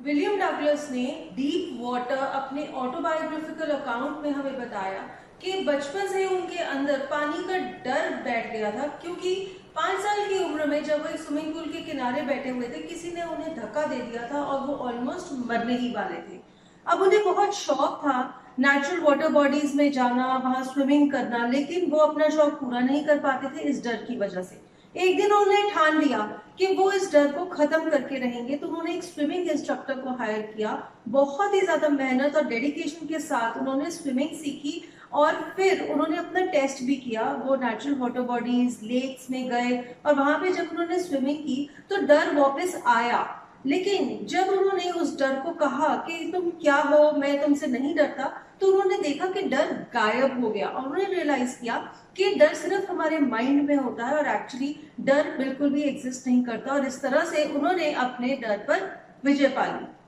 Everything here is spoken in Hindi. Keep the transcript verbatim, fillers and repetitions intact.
विलियम डगलस ने डीप वाटर अपने ऑटोबायोग्राफिकल अकाउंट में हमें बताया कि बचपन से उनके अंदर पानी का डर बैठ गया था, क्योंकि पांच साल की उम्र में जब वो एक स्विमिंग पूल के किनारे बैठे हुए थे, किसी ने उन्हें धक्का दे दिया था और वो ऑलमोस्ट मरने ही वाले थे। अब उन्हें बहुत शौक था नेचुरल वाटर बॉडीज में जाना, वहां स्विमिंग करना, लेकिन वो अपना शौक पूरा नहीं कर पाते थे इस डर की वजह से। एक दिन उन्होंने ठान लिया कि वो इस डर को खत्म करके रहेंगे, तो उन्होंने एक स्विमिंग इंस्ट्रक्टर को हायर किया। बहुत ही ज्यादा मेहनत और डेडिकेशन के साथ उन्होंने स्विमिंग सीखी और फिर उन्होंने अपना टेस्ट भी किया। वो नेचुरल वाटर बॉडीज, लेक्स में गए और वहां पे जब उन्होंने स्विमिंग की तो डर वापस आया। लेकिन जब उन्होंने उस डर को कहा कि तुम क्या हो, मैं तुमसे नहीं डरता, तो उन्होंने देखा कि डर गायब हो गया और उन्होंने रियलाइज किया कि डर सिर्फ हमारे माइंड में होता है और एक्चुअली डर बिल्कुल भी एग्जिस्ट नहीं करता। और इस तरह से उन्होंने अपने डर पर विजय पा ली।